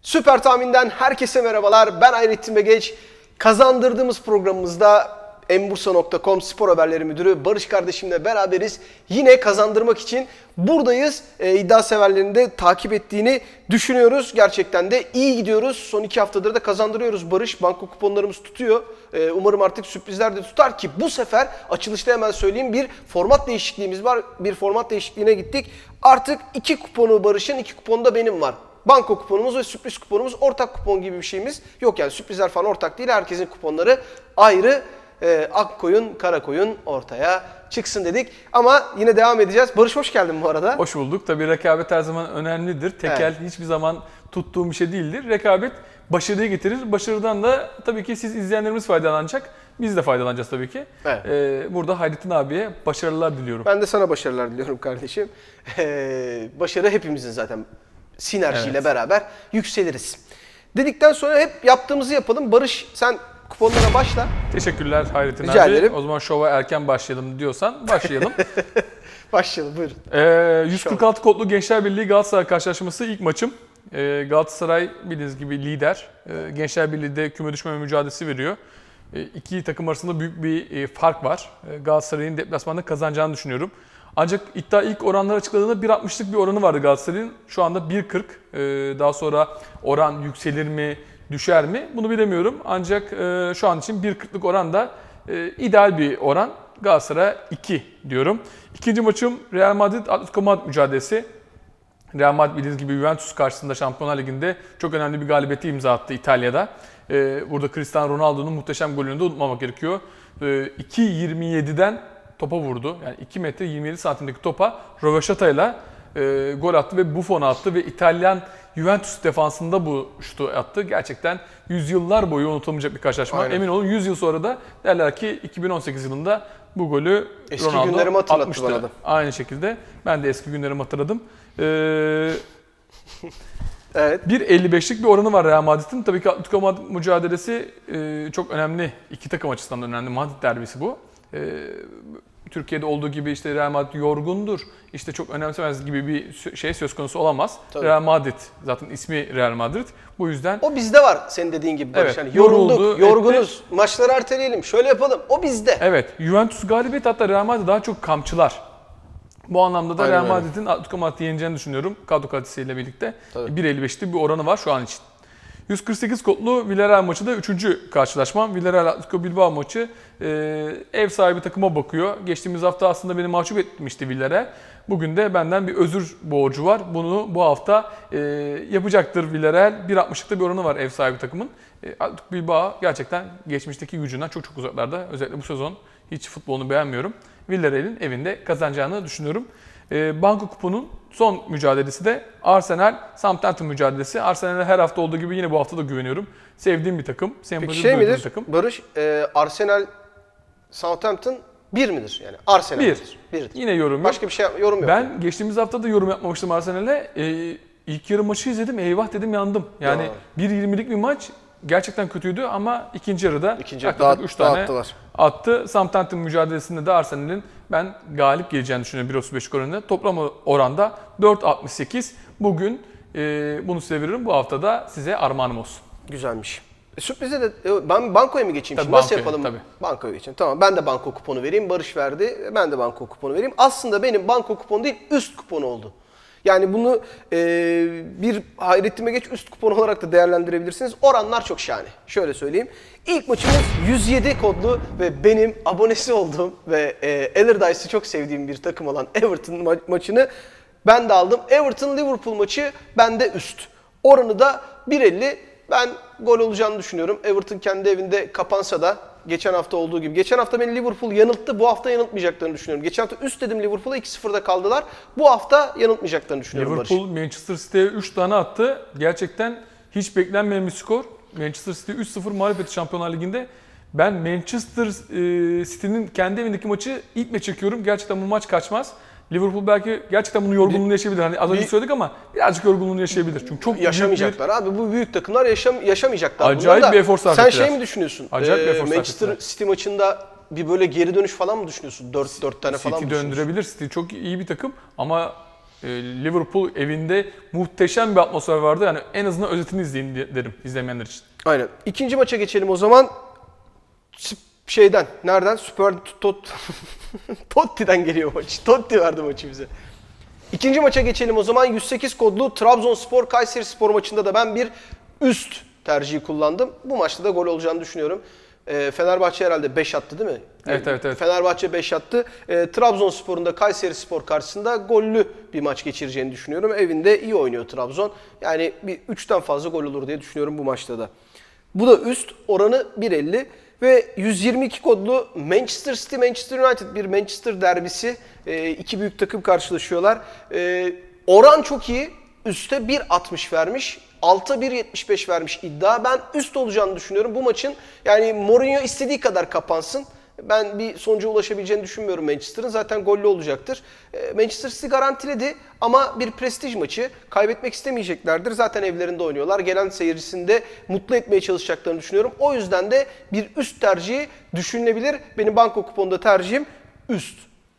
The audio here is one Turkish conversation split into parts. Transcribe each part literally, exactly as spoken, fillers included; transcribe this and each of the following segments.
Süper Tahmin'den herkese merhabalar. Ben Hayrettin Begeç. Kazandırdığımız programımızda Embursa nokta com spor haberleri müdürü Barış kardeşimle beraberiz. Yine kazandırmak için buradayız. E, iddia severlerini de takip ettiğini düşünüyoruz. Gerçekten de iyi gidiyoruz. Son iki haftadır da kazandırıyoruz Barış. Banko kuponlarımız tutuyor. E, umarım artık sürprizler de tutar ki bu sefer açılışta hemen söyleyeyim bir format değişikliğimiz var. Bir format değişikliğine gittik. Artık iki kuponu Barış'ın, iki kuponu da benim var. Banko kuponumuz ve sürpriz kuponumuz, ortak kupon gibi bir şeyimiz yok yani, sürprizler falan ortak değil, herkesin kuponları ayrı. e, ak koyun kara koyun ortaya çıksın dedik ama yine devam edeceğiz. Barış hoş geldin bu arada. Hoş bulduk. Tabii rekabet her zaman önemlidir. Tekel evet. Hiçbir zaman tuttuğum bir şey değildir. Rekabet başarıyı getirir. Başarıdan da tabii ki siz izleyenlerimiz faydalanacak. Biz de faydalanacağız tabii ki. Evet. Ee, burada Hayrettin abiye başarılar diliyorum. Ben de sana başarılar diliyorum kardeşim. Ee, başarı hepimizin zaten. Sinerjiyle evet. beraber yükseliriz. Dedikten sonra hep yaptığımızı yapalım. Barış sen kuponlara başla. Teşekkürler Hayrettin Rica abi. ederim. O zaman şova erken başlayalım diyorsan başlayalım. Başlayalım buyurun. Ee, yüz kırk altı kodlu Gençler Birliği Galatasaray karşılaşması ilk maçım. Ee, Galatasaray bildiğiniz gibi lider. Ee, Gençler Birliği'de küme düşmeme mücadelesi veriyor. Ee, iki takım arasında büyük bir e, fark var. Ee, Galatasaray'ın deplasmanda kazanacağını düşünüyorum. Ancak iddia ilk oranları açıkladığında bir altmışlık bir oranı vardı Galatasaray'ın. Şu anda bir kırk. Ee, daha sonra oran yükselir mi, düşer mi? Bunu bilemiyorum. Ancak e, şu an için bir kırklık oran da e, ideal bir oran. Galatasaray iki diyorum. İkinci maçım Real Madrid-Atletico Madrid mücadelesi. Real Madrid bildiğiniz gibi Juventus karşısında Şampiyonlar Ligi'nde çok önemli bir galibiyeti imza attı İtalya'da. Ee, burada Cristiano Ronaldo'nun muhteşem golünü de unutmamak gerekiyor. Ee, iki yirmi yediden topa vurdu. Yani iki metre yirmi yedi santimdeki topa röveşatayla e, gol attı ve Buffon'a attı ve İtalyan Juventus defansında bu şutu attı. Gerçekten yüzyıllar boyu unutulmayacak bir karşılaşma. Aynen. Emin olun yüz yıl sonra da derler ki iki bin on sekiz yılında bu golü eski Ronaldo günlerimi hatırlattı atmıştı. bana da. Aynı şekilde ben de eski günlerimi hatırladım. Ee, evet. bir elli beşlik bir oranı var Real Madrid'in. Tabii ki Atletico Madrid mücadelesi e, çok önemli. İki takım açısından önemli. Madrid derbisi bu. E, Türkiye'de olduğu gibi işte Real Madrid yorgundur, işte çok önemsemez gibi bir şey söz konusu olamaz. Tabii. Real Madrid, zaten ismi Real Madrid. Bu yüzden... O bizde var senin dediğin gibi Barış. Evet, yani yorulduk, yoruldu, yorgunuz, etti. Maçları erteleyelim, şöyle yapalım. O bizde. Evet, Juventus galibiyet, hatta Real Madrid daha çok kamçılar. Bu anlamda da Aynen Real Madrid'in Atletico Madrid'i yeneceğini düşünüyorum. Kadro kalitesiyle birlikte. Tabii. bir elli beşlik bir oranı var şu an için. yüz kırk sekiz kodlu Villarreal maçı da üçüncü karşılaşmam. Villarreal Atletico Bilbao maçı e, ev sahibi takıma bakıyor. Geçtiğimiz hafta aslında beni mahcup etmişti Villarreal. Bugün de benden bir özür borcu var. Bunu bu hafta e, yapacaktır Villarreal. bir altmışlıkta bir oranı var ev sahibi takımın. E, Atletico Bilbao gerçekten geçmişteki gücünden çok çok uzaklarda. Özellikle bu sezon hiç futbolunu beğenmiyorum. Villarreal'in evinde kazanacağını düşünüyorum. E, Banko kuponun son mücadelesi de Arsenal-Southampton mücadelesi. Arsenal'e her hafta olduğu gibi yine bu hafta da güveniyorum. Sevdiğim bir takım. Peki şey midir bir takım. Barış, e, Arsenal-Southampton bir midir? Yani Arsenal bir. Midir? Birdir. Yine yorum yok. Başka bir şey yorum yok. Ben yani. geçtiğimiz hafta da yorum yapmamıştım Arsenal'e. E, ilk yarı maçı izledim. Eyvah dedim, yandım. Yani bir yirmilik bir maç. Gerçekten kötüydü ama ikinci yarıda ikinci yaklaşık üç tane attılar. Attı. Southampton mücadelesinde de Arsenal'in ben galip geleceğini düşünüyorum bir otuz beş oranında. Toplam oranda dört altmış sekiz. Bugün e, bunu size veririm. Bu hafta da size armağanım olsun. Güzelmiş. E, sürprize de e, ben bankoya mı geçeyim? Tabii Şimdi nasıl bankoya, yapalım? Tabii. Bankoya geçeyim. Tamam, ben de banko kuponu vereyim. Barış verdi. Ben de banko kuponu vereyim. Aslında benim banko kuponu değil, üst kuponu oldu. Yani bunu e, bir Hayrettin Begeç üst kupon olarak da değerlendirebilirsiniz. Oranlar çok şahane. Şöyle söyleyeyim. İlk maçımız yüz yedi kodlu ve benim abonesi olduğum ve e, Allardyce'ı çok sevdiğim bir takım olan Everton ma- maçını ben de aldım. Everton-Liverpool maçı bende üst. Oranı da bir elli. Ben gol olacağını düşünüyorum. Everton kendi evinde kapansa da geçen hafta olduğu gibi. Geçen hafta beni Liverpool yanılttı. Bu hafta yanıltmayacaklarını düşünüyorum. Geçen hafta üst dedim Liverpool'a, iki sıfırda kaldılar. Bu hafta yanıltmayacaklarını düşünüyorum. Liverpool Barış. Manchester City'ye üç tane attı. Gerçekten hiç beklenmeyen bir skor. Manchester City üç sıfır mağlup etti Şampiyonlar Ligi'nde. Ben Manchester City'nin kendi evindeki maçı ilk maç çekiyorum. Gerçekten bu maç kaçmaz. Liverpool belki gerçekten bunu yorgunluğunu yaşayabilir. Hani az önce söyledik ama birazcık yorgunluğunu yaşayabilir. Çünkü çok yaşamayacaklar bir... abi. Bu büyük takımlar yaşam yaşamayacaklar. Acayip bir efor sarf ettiler. Sen ettiler. şey mi düşünüyorsun? Acayip ee, bir efor sarf Manchester ettiler. City maçında bir böyle geri dönüş falan mı düşünüyorsun? dört dört tane City falan mı düşünüyorsun? döndürebilir. City çok iyi bir takım ama Liverpool evinde muhteşem bir atmosfer vardı. Yani en azından özetini izleyin derim izlemeyenler için. Aynen. İkinci maça geçelim o zaman. Şeyden, nereden? Süper Tot Totti'den geliyor maç. Totti verdi maçı bize. İkinci maça geçelim o zaman. yüz sekiz kodlu Trabzonspor Kayserispor maçında da ben bir üst tercihi kullandım. Bu maçta da gol olacağını düşünüyorum. E, Fenerbahçe herhalde beş attı değil mi? Evet evet evet. Fenerbahçe beş attı. E, Trabzonspor'un da Kayserispor karşısında gollü bir maç geçireceğini düşünüyorum. Evinde iyi oynuyor Trabzon. Yani bir üçten fazla gol olur diye düşünüyorum bu maçta da. Bu da üst, oranı bir elli. Ve yüz yirmi iki kodlu Manchester City Manchester United bir Manchester derbisi. E, iki büyük takım karşılaşıyorlar. E, oran çok iyi. Üste bir altmış vermiş. Alta bir yetmiş beş vermiş iddia. Ben üst olacağını düşünüyorum bu maçın. Yani Mourinho istediği kadar kapansın. Ben bir sonuca ulaşabileceğini düşünmüyorum Manchester'ın. Zaten gollü olacaktır. Manchester City garantiledi ama bir prestij maçı. Kaybetmek istemeyeceklerdir. Zaten evlerinde oynuyorlar. Gelen seyircisini de mutlu etmeye çalışacaklarını düşünüyorum. O yüzden de bir üst tercihi düşünülebilir. Benim banko kuponda tercihim üst.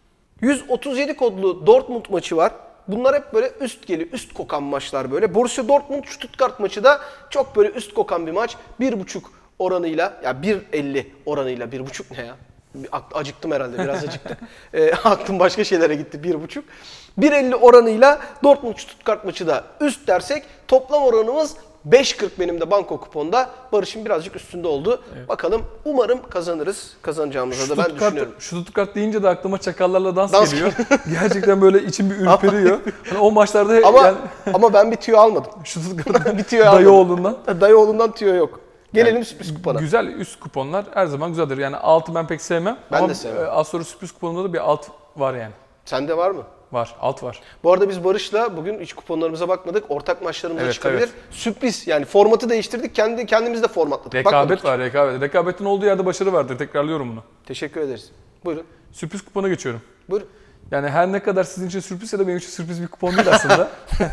yüz otuz yedi kodlu Dortmund maçı var. Bunlar hep böyle üst geliyor, üst kokan maçlar böyle. Borussia Dortmund Stuttgart maçı da çok böyle üst kokan bir maç. bir buçuk oranıyla, ya bir elli oranıyla, bir buçuk ne ya? Acıktım herhalde, biraz acıktık. e, aklım başka şeylere gitti, bir buçuk. bir elli oranıyla Dortmund Stuttgart maçı da üst dersek toplam oranımız beş kırk benim de banko kuponda. Barış'ın birazcık üstünde oldu. Evet. Bakalım, umarım kazanırız. Kazanacağımıza da ben düşünüyorum. Stuttgart deyince de aklıma çakallarla dans, dans geliyor. Gerçekten böyle içim bir ürperiyor. Hani o maçlarda hep ama, yani... ama ben bir tüyo almadım. Stuttgart'tan bir tüyo almadım. Dayıoğlu'ndan. Dayıoğlu'ndan tüyo yok. Gelelim yani, sürpriz kupona. Güzel üst kuponlar her zaman güzeldir. Yani altı ben pek sevmem. Ben ama de sevmem. Az sonra sürpriz kuponunda da bir alt var yani. Sende var mı? Var, alt var. Bu arada biz Barış'la bugün hiç kuponlarımıza bakmadık. Ortak maçlarımıza evet, çıkabilir. Evet. Sürpriz, yani formatı değiştirdik. Kendi kendimiz de formatladık. Rekabet Bakmadık var, rekabet. Rekabetin olduğu yerde başarı vardır. Tekrarlıyorum bunu. Teşekkür ederiz. Buyurun. Sürpriz kupona geçiyorum. Buyurun. Yani her ne kadar sizin için sürpriz ya da benim için sürpriz bir kupon değil aslında.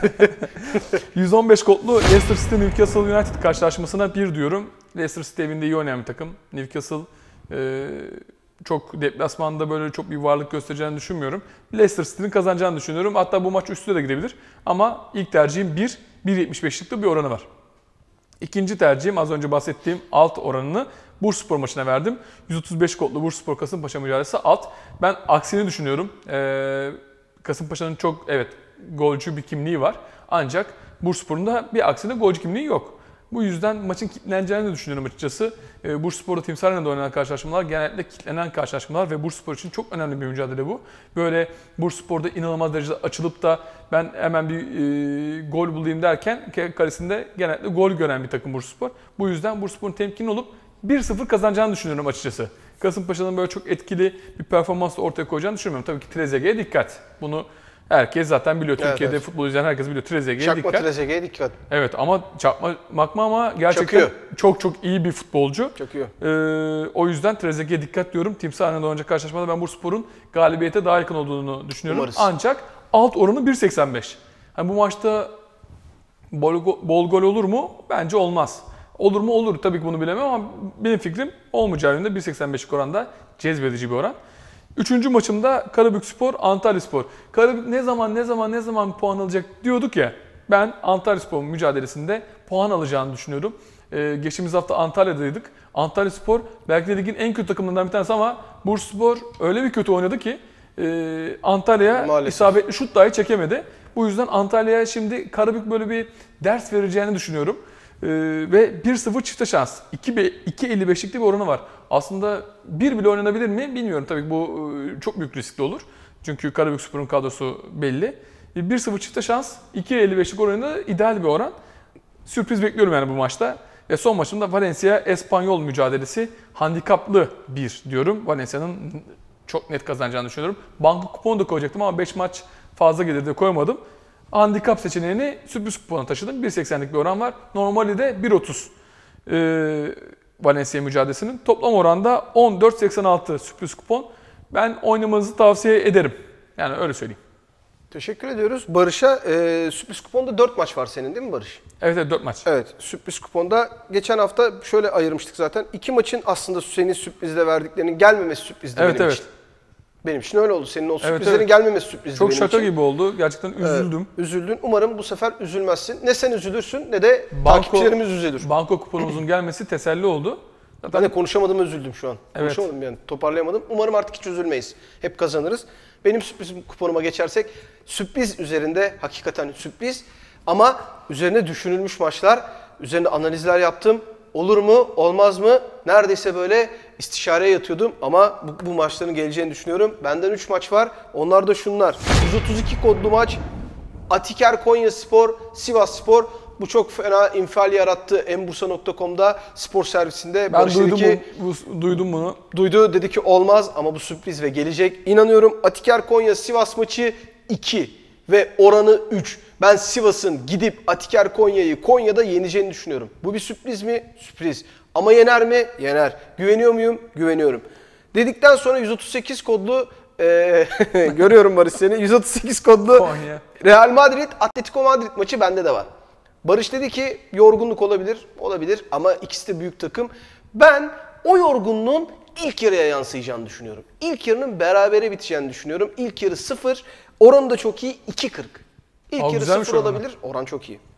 yüz on beş kodlu Leicester City Newcastle United karşılaşmasına bir diyorum. Leicester City evinde iyi oynayan bir takım. Newcastle e, çok deplasmanda böyle çok bir varlık göstereceğini düşünmüyorum. Leicester City'nin kazanacağını düşünüyorum. Hatta bu maç üstüne de gidebilir. Ama ilk tercihim bir, bir yetmiş beşlik de bir oranı var. İkinci tercihim az önce bahsettiğim alt oranını Bursaspor maçına verdim. yüz otuz beş kodlu Bursaspor Kasımpaşa mücadelesi alt. Ben aksini düşünüyorum. Ee, Kasımpaşa'nın çok evet golcü bir kimliği var. Ancak Bursaspor'un da bir aksine golcü kimliği yok. Bu yüzden maçın kilitleneceğini düşünüyorum açıkçası. Ee, Bursaspor'da Timsah'la oynanan karşılaşmalar genellikle kilitlenen karşılaşmalar ve Bursaspor için çok önemli bir mücadele bu. Böyle Bursaspor'da inanılmaz derecede açılıp da ben hemen bir e, gol bulayım derken kalesinde genellikle gol gören bir takım Bursaspor. Bu yüzden Bursaspor'un temkinli olup bir sıfır kazanacağını düşünüyorum açıkçası. Kasımpaşa'nın böyle çok etkili bir performansla ortaya koyacağını düşünmüyorum. Tabii ki Trezeguet'e dikkat. Bunu herkes zaten biliyor. Evet, Türkiye'de evet. Futbol izleyen herkes biliyor. Trezeguet'e dikkat. Çakma Trezeguet'e dikkat. Evet ama çakma makma ama gerçekten Çakıyor. çok çok iyi bir futbolcu. Çakıyor. Ee, o yüzden Trezeguet'e dikkat diyorum. Timsah'la oynayacak karşılaşmada ben Bursaspor'un galibiyete daha yakın olduğunu düşünüyorum. Umarız. Ancak alt oranı bir seksen beş. Yani bu maçta bol, bol gol olur mu? Bence olmaz. Olur mu? Olur. Tabii ki bunu bilemem ama benim fikrim olmayacağı yönünde bir seksen beşlik oranda cezbedici bir oran. Üçüncü maçımda Karabükspor, Antalyaspor. Karabük ne zaman ne zaman ne zaman puan alacak diyorduk ya. Ben Antalyaspor mücadelesinde puan alacağını düşünüyorum. Ee, geçtiğimiz hafta Antalya'daydık. Antalyaspor belki de ligin en kötü takımlarından bir tanesi ama Bursaspor öyle bir kötü oynadı ki e, Antalya'ya isabetli şut dahi çekemedi. Bu yüzden Antalya'ya şimdi Karabük böyle bir ders vereceğini düşünüyorum. Ee, ve bir sıfır çifte şans. iki elli beşlik bir oranı var. Aslında bir bile oynanabilir mi bilmiyorum. Tabii bu çok büyük riskli olur. Çünkü Karabükspor'un kadrosu belli. bir sıfır çifte şans, iki elli beşlik oranı ideal bir oran. Sürpriz bekliyorum yani bu maçta. Ve son maçımda Valencia Espanyol mücadelesi handikaplı bir diyorum. Valencia'nın çok net kazanacağını düşünüyorum. Banka kuponu da koyacaktım ama beş maç fazla gelir de koymadım. Handikap seçeneğini sürpriz kupona taşıdım. bir seksenlik bir oran var. Normali de bir otuz ee, Valencia mücadelesinin. Toplam oranda on dört seksen altı sürpriz kupon. Ben oynamanızı tavsiye ederim. Yani öyle söyleyeyim. Teşekkür ediyoruz. Barış'a e, sürpriz kuponda dört maç var senin değil mi Barış? Evet evet dört maç. Evet, sürpriz kuponda geçen hafta şöyle ayırmıştık zaten. İki maçın aslında senin sürprizde verdiklerinin gelmemesi sürprizdi evet, benim evet. için. Benim için öyle oldu. Senin o sürprizlerin evet, evet. gelmemesi sürprizdi Çok benim şaka için. gibi oldu. Gerçekten üzüldüm. Evet, üzüldün. Umarım bu sefer üzülmezsin. Ne sen üzülürsün ne de Banko, takipçilerimiz üzülür. Banko kuponumuzun gelmesi teselli oldu. Ben de konuşamadığıma üzüldüm şu an. Evet. Konuşamadım yani. Toparlayamadım. Umarım artık hiç üzülmeyiz. Hep kazanırız. Benim sürpriz kuponuma geçersek sürpriz üzerinde hakikaten sürpriz ama üzerine düşünülmüş maçlar, üzerinde analizler yaptım. Olur mu, olmaz mı? Neredeyse böyle istişareye yatıyordum ama bu, bu maçların geleceğini düşünüyorum. Benden üç maç var. Onlar da şunlar. yüz otuz iki kodlu maç. Atiker Konyaspor, Sivasspor. Bu çok fena infial yarattı Embursa nokta com'da spor servisinde. Ben Barış duydum, dedi ki, bu, bu, duydum bunu. Duydu, dedi ki olmaz ama bu sürpriz ve gelecek. İnanıyorum. Atiker Konya Sivas maçı iki ve oranı üç. Ben Sivas'ın gidip Atiker Konya'yı Konya'da yeneceğini düşünüyorum. Bu bir sürpriz mi? Sürpriz. Ama yener mi? Yener. Güveniyor muyum? Güveniyorum. Dedikten sonra yüz otuz sekiz kodlu e, görüyorum Barış seni. yüz otuz sekiz kodlu Konya. Real Madrid Atletico Madrid maçı bende de var. Barış dedi ki yorgunluk olabilir. Olabilir ama ikisi de büyük takım. Ben o yorgunluğun ilk yarıya yansıyacağını düşünüyorum. İlk yarının berabere biteceğini düşünüyorum. İlk yarı sıfır. Oranı da çok iyi. iki kırk. İlk Aa, yarı güzelmiş sıfır oranı. olabilir. Oran çok iyi.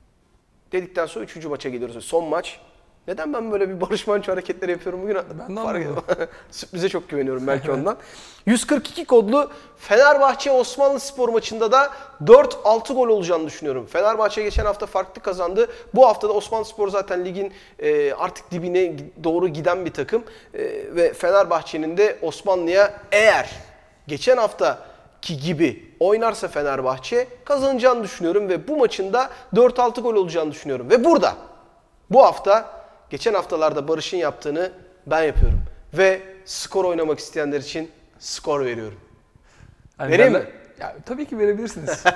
Dedikten sonra üçüncü maça geliyoruz. Son maç. Neden ben böyle bir Barış Manço hareketleri yapıyorum bugün? Ben de anlamadım. Sürprize çok güveniyorum belki ondan. yüz kırk iki kodlu Fenerbahçe Osmanlıspor maçında da dört altı gol olacağını düşünüyorum. Fenerbahçe geçen hafta farklı kazandı. Bu hafta da Osmanlıspor zaten ligin e, artık dibine doğru giden bir takım. E, ve Fenerbahçe'nin de Osmanlı'ya eğer geçen haftaki gibi oynarsa Fenerbahçe kazanacağını düşünüyorum. Ve bu maçın da dört altı gol olacağını düşünüyorum. Ve burada bu hafta geçen haftalarda Barış'ın yaptığını ben yapıyorum. Ve skor oynamak isteyenler için skor veriyorum. Yani Vereyim derler- mi? Ya, tabii ki verebilirsiniz.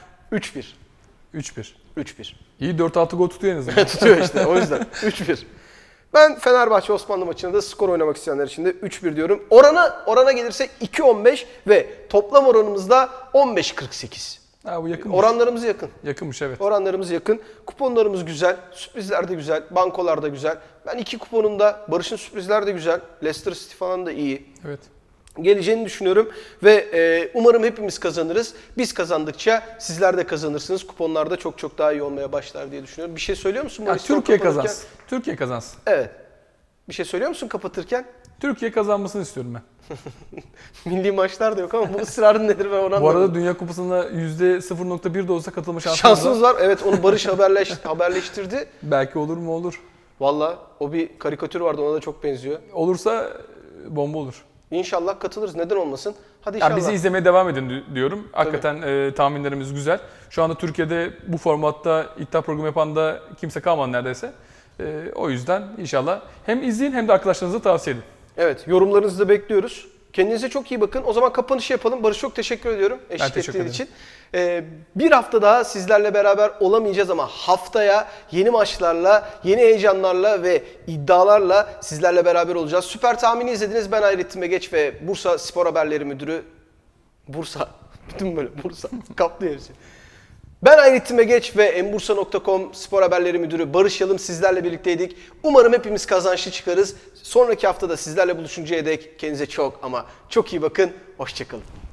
üç bir. üç bir. üç bir. İyi dört altı gol tutuyor en azından. Tutuyor işte o yüzden. üç bir. Ben Fenerbahçe Osmanlı maçında da skor oynamak isteyenler için de üç bir diyorum. Oranı orana gelirse iki on beş ve toplam oranımızda on beş kırk sekiz. Ha, bu yakınmış. Oranlarımız yakın. Yakınmış evet. Oranlarımız yakın. Kuponlarımız güzel. Sürprizler de güzel. Bankolar da güzel. Ben iki kuponumda Barış'ın sürprizler de güzel. Leicester City falan da iyi. Evet. Geleceğini düşünüyorum ve e, umarım hepimiz kazanırız. Biz kazandıkça sizler de kazanırsınız. Kuponlarda çok çok daha iyi olmaya başlar diye düşünüyorum. Bir şey söylüyor musun? Ya, Barış, son Türkiye kapatırken? kazansın. Türkiye kazansın. Evet. Bir şey söylüyor musun kapatırken? Türkiye kazanmasını istiyorum ben. Milli maçlar da yok ama bu ısrarın nedir ben onu anlamadım. Bu arada Dünya Kupası'na yüzde sıfır nokta bir de olsa katılma şansımız Şansınız var. var. Evet onu Barış haberleş, haberleştirdi. Belki olur mu olur. Valla o bir karikatür vardı ona da çok benziyor. Olursa e, bomba olur. İnşallah katılırız. Neden olmasın? Hadi inşallah. Ya bizi izlemeye devam edin di- diyorum. Hakikaten e, tahminlerimiz güzel. Şu anda Türkiye'de bu formatta iddia programı yapan da kimse kalmadı neredeyse. E, o yüzden inşallah hem izleyin hem de arkadaşlarınıza tavsiye edin. Evet, yorumlarınızı da bekliyoruz. Kendinize çok iyi bakın. O zaman kapanışı yapalım. Barış çok teşekkür ediyorum eşlik teşekkür ettiğin ederim. için. Ee, bir hafta daha sizlerle beraber olamayacağız ama haftaya yeni maçlarla, yeni heyecanlarla ve iddialarla sizlerle beraber olacağız. Süper tahmini izlediniz. Ben Hayrettin Begeç ve Bursa Spor Haberleri Müdürü... Bursa, bütün böyle Bursa, kaplı hepsi. Ben Hayrettin Begeç ve Embursa nokta com Spor Haberleri Müdürü Barış Yalım sizlerle birlikteydik. Umarım hepimiz kazançlı çıkarız. Sonraki haftada sizlerle buluşuncaya dek kendinize çok ama çok iyi bakın. Hoşça kalın.